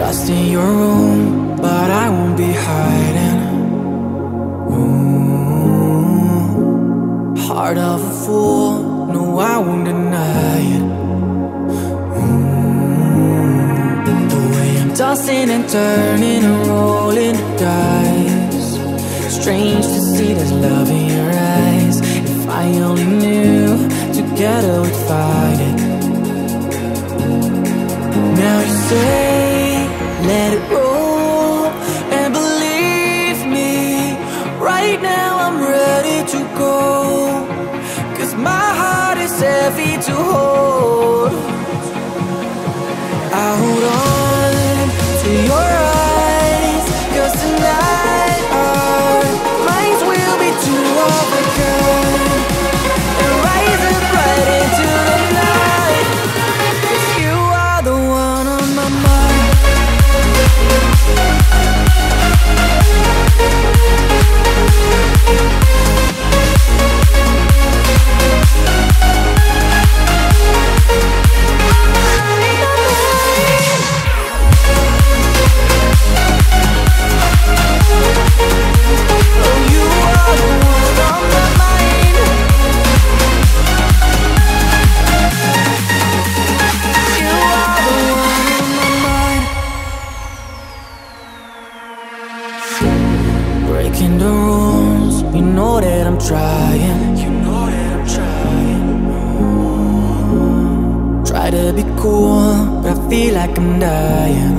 lost in your room, but I won't be hiding. Ooh, heart of a fool, no, I won't deny it. The way I'm tossing and turning and rolling the dice. Strange to see there's love in your eyes. If I only knew together we'd fight it. Now you say, let it roll, and believe me, right now I'm ready to go. 'Cause my heart is heavy to hold. I hold on to your eyes, 'cause tonight our minds will be two of a kind, and rise up right into the night. 'Cause you are the one on my mind. Breaking the rules, you know that I'm trying. You know that I'm trying. Try to be cool, but I feel like I'm dying.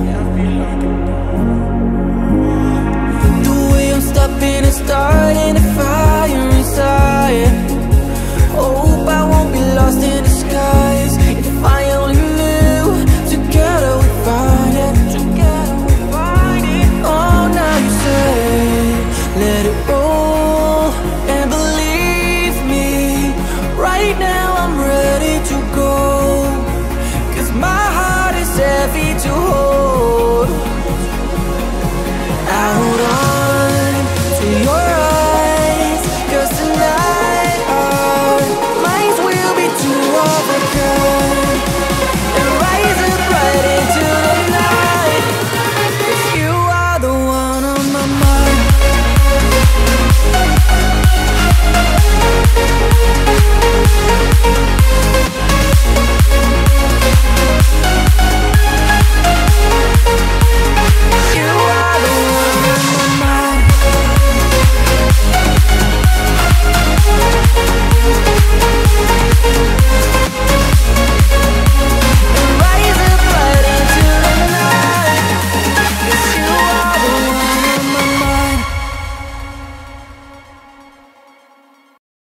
The way I'm stopping and starting a fire inside. Hope I won't be lost in the sky.